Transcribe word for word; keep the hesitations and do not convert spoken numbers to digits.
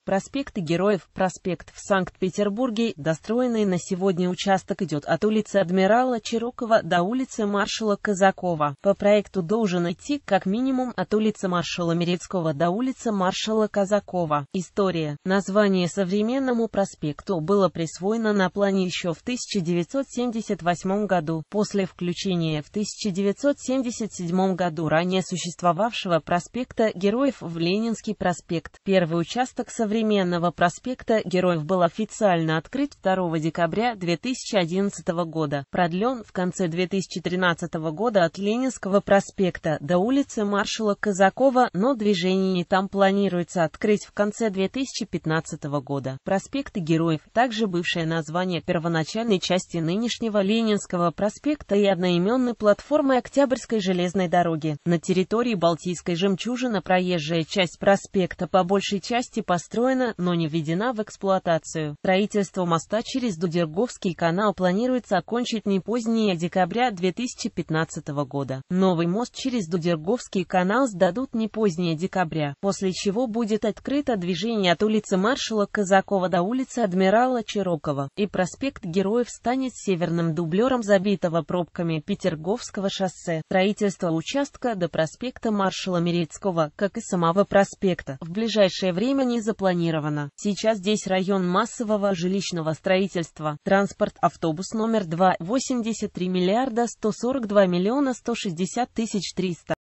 Проспект Героев. Проспект в Санкт-Петербурге. Достроенный на сегодня участок идет от улицы Адмирала Чирокова до улицы маршала Казакова. По проекту должен идти как минимум от улицы маршала Мерецкого до улицы маршала Казакова. История. Название современному проспекту было присвоено на плане еще в тысяча девятьсот семьдесят восьмом году, после включения в тысяча девятьсот семьдесят седьмом году ранее существовавшего проспекта Героев в Ленинский проспект. Первый участок современного Современного проспекта Героев был официально открыт второго декабря две тысячи одиннадцатого года, продлен в конце две тысячи тринадцатого года от Ленинского проспекта до улицы маршала Казакова, но движение там планируется открыть в конце две тысячи пятнадцатого года. Проспект Героев, также бывшее название первоначальной части нынешнего Ленинского проспекта и одноименной платформы Октябрьской железной дороги. На территории Балтийской жемчужины проезжая часть проспекта по большей части построена, но не введена в эксплуатацию. Строительство моста через Дудерговский канал планируется окончить не позднее декабря две тысячи пятнадцатого года. Новый мост через Дудерговский канал сдадут не позднее декабря, после чего будет открыто движение от улицы маршала Казакова до улицы Адмирала Чирокова, и проспект Героев станет северным дублером забитого пробками Петерговского шоссе. Строительство участка до проспекта маршала Мерецкого, как и самого проспекта, в ближайшее время не запланировано. Сейчас здесь район массового жилищного строительства. Транспорт. Автобус номер два. восемьдесят три миллиарда сто сорок два миллиона сто шестьдесят тысяч триста.